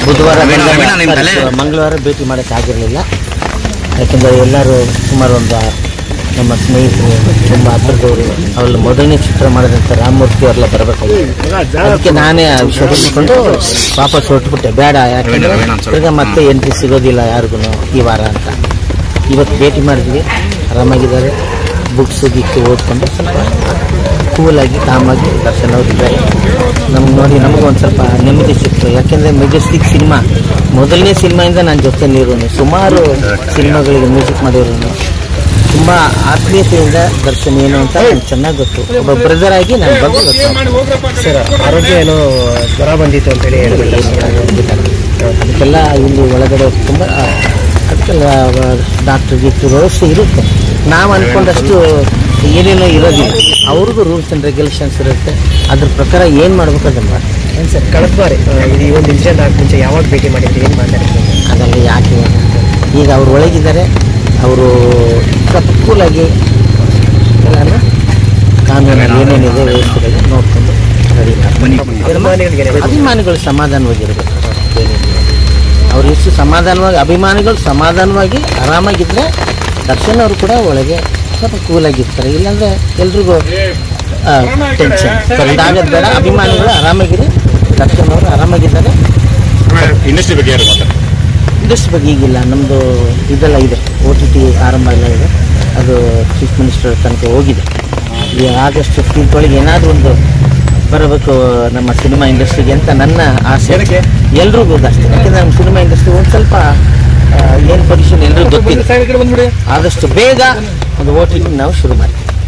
ಬುಧವಾರ ಮಂಗಳವಾರ ಭೇಟಿ ಮಾಡೋಕ್ಕಾಗಿರಲಿಲ್ಲ. ಯಾಕೆಂದರೆ ಎಲ್ಲರೂ ಸುಮಾರು ಒಂದು ನಮ್ಮ ಸ್ನೇಹಿತರು ತುಂಬ ಹತ್ತಿರದವರು ಅವರಲ್ಲಿ ಮೊದಲನೇ ಚಿತ್ರ ಮಾಡಿದಂಥ ರಾಮಮೂರ್ತಿ ಅವರೆಲ್ಲ ಬರಬೇಕಾಗಿತ್ತು. ಅದಕ್ಕೆ ನಾನೇ ವಿಷಯಿಸಿಕೊಂಡು ವಾಪಸ್ ಹೊರಟುಬಿಟ್ಟೆ. ಬೇಡ, ಯಾಕೆಂದರೆ ಈಗ ಮತ್ತೆ ಎಂಟ್ರಿ ಸಿಗೋದಿಲ್ಲ ಯಾರಿಗೂ ಈ ವಾರ ಅಂತ. ಇವತ್ತು ಭೇಟಿ ಮಾಡಿದ್ವಿ, ಆರಾಮಾಗಿದ್ದಾರೆ. ಬುಕ್ಸ್ ಗಿಕ್ಕು ಓದ್ಕೊಂಡು ಸ್ವಲ್ಪ ಕೂಲಾಗಿ ಕಾಮಾಗಿ ದರ್ಶನ್ ಅವರು ಇದ್ದಾರೆ. ನಮ್ಗೆ ನೋಡಿ ನಮಗೂ ಒಂದು ಸ್ವಲ್ಪ ನೆಮ್ಮದಿ ಸಿಕ್ತು. ಯಾಕೆಂದರೆ ಮೆಜೆಸ್ಟಿಕ್ ಸಿನಿಮಾ ಮೊದಲನೇ ಸಿನಿಮಾಯಿಂದ ನನ್ನ ಜೊತೆಲಿರೋನು, ಸುಮಾರು ಸಿನಿಮಾಗಳಿಗೆ ಮ್ಯೂಸಿಕ್ ಮಾಡಿರೋನು, ತುಂಬ ಆತ್ಮೀಯತೆಯಿಂದ ದರ್ಶನ್ ಏನು ಅಂತ ನನಗೆ ಚೆನ್ನಾಗಿ ಗೊತ್ತು. ಒಬ್ಬ ಬ್ರದರ್ ಆಗಿ ನನ್ನ ಬಗ್ಗೆ ಗೊತ್ತು. ಸರ್, ಆರೋಗ್ಯ ಏನೋ ಜ್ವರ ಬಂದಿತ್ತು ಅಂತೇಳಿ ಅದಕ್ಕೆಲ್ಲ ಇಲ್ಲಿ ಒಳಗಡೆ ತುಂಬ ಅದಕ್ಕೆಲ್ಲ ಡಾಕ್ಟರ್ ಗಿಕ್ಟರ್ ವ್ಯವಸ್ಥೆ ಇರುತ್ತೆ. ನಾವು ಅಂದ್ಕೊಂಡಷ್ಟು ಏನೇನೋ ಇರೋದಿಲ್ಲ. ಅವ್ರಿಗೂ ರೂಲ್ಸ್ ಆ್ಯಂಡ್ ರೆಗ್ಯುಲೇಷನ್ಸ್ ಇರುತ್ತೆ. ಅದ್ರ ಪ್ರಕಾರ ಏನು ಮಾಡ್ಬೇಕು ಅದನ್ನು ಮಾಡಿ. ಏನು ಸರ್, ಕಳೆದ ಬಾರಿ ಈ ಒಂದು ಇನ್ಸಿಡೆಂಟ್ ಆಗ ಮುಂಚೆ ಯಾವಾಗ ಭೇಟಿ ಮಾಡಿದ್ರಿ, ಏನು ಮಾತಾಡ್ತೀವಿ? ಅದೆಲ್ಲ ಯಾಕೆ ಈಗ ಅವ್ರು ಒಳಗಿದ್ದಾರೆ. ಅವರು ಸ್ವಲ್ಪ ಕೂಲಾಗಿ ಎಲ್ಲಾನು ಕಾನೂನಲ್ಲಿ ಏನೇನಿದೆ ವ್ಯವಸ್ಥೆಗಳು ನೋಡಿಕೊಂಡು ರೆಡಿ ಮಾಡ್ತಾರೆ. ಅಭಿಮಾನಿಗಳು ಸಮಾಧಾನವಾಗಿರಬೇಕು. ಅವ್ರು ಎಷ್ಟು ಸಮಾಧಾನವಾಗಿ ಅಭಿಮಾನಿಗಳು ಸಮಾಧಾನವಾಗಿ ಆರಾಮಾಗಿದ್ದರೆ ದರ್ಶನ್ ಅವರು ಕೂಡ ಒಳಗೆ ಸ್ವಲ್ಪ ಕೂಲಾಗಿರ್ತಾರೆ. ಇಲ್ಲಾಂದರೆ ಎಲ್ರಿಗೂ ಟೆನ್ಷನ್ ಇದಾಗೋದು ಬೇಡ. ಅಭಿಮಾನಿಗಳು ಆರಾಮಾಗಿರಿ. ದರ್ಶನ್ ಅವರು ಆರಾಮಾಗಿದ್ದಾರೆ. ಇಂಡಸ್ಟ್ರಿ ಬಗ್ಗೆ ಇಂಡಸ್ಟ್ರಿ ಬಗ್ಗೆ ಈಗಿಲ್ಲ. ನಮ್ಮದು ಇದೆಲ್ಲ ಇದೆ, OTT ಆರಂಭ ಎಲ್ಲ ಇದೆ. ಅದು ಚೀಫ್ ಮಿನಿಸ್ಟರ್ ತನಕ ಹೋಗಿದೆ. ಈ ಆಗಸ್ಟ್ 15 ಒಳಗೆ ಏನಾದರೂ ಒಂದು ಬರಬೇಕು ನಮ್ಮ ಸಿನಿಮಾ ಇಂಡಸ್ಟ್ರಿಗೆ ಅಂತ ನನ್ನ ಆಸೆ. ಎಲ್ರಿಗೂ ಅಷ್ಟೇ. ಯಾಕೆಂದರೆ ನಮ್ಮ ಸಿನಿಮಾ ಇಂಡಸ್ಟ್ರಿ ಒಂದು ಸ್ವಲ್ಪ ಏನು ಪೊಸಿಷನ್ ಎಲ್ರಿಗೂ ಗೊತ್ತಿದೆ. ಆದಷ್ಟು ಬೇಗ ಒಂದು OTT ನಾವು ಶುರು ಮಾಡ್ತೀವಿ.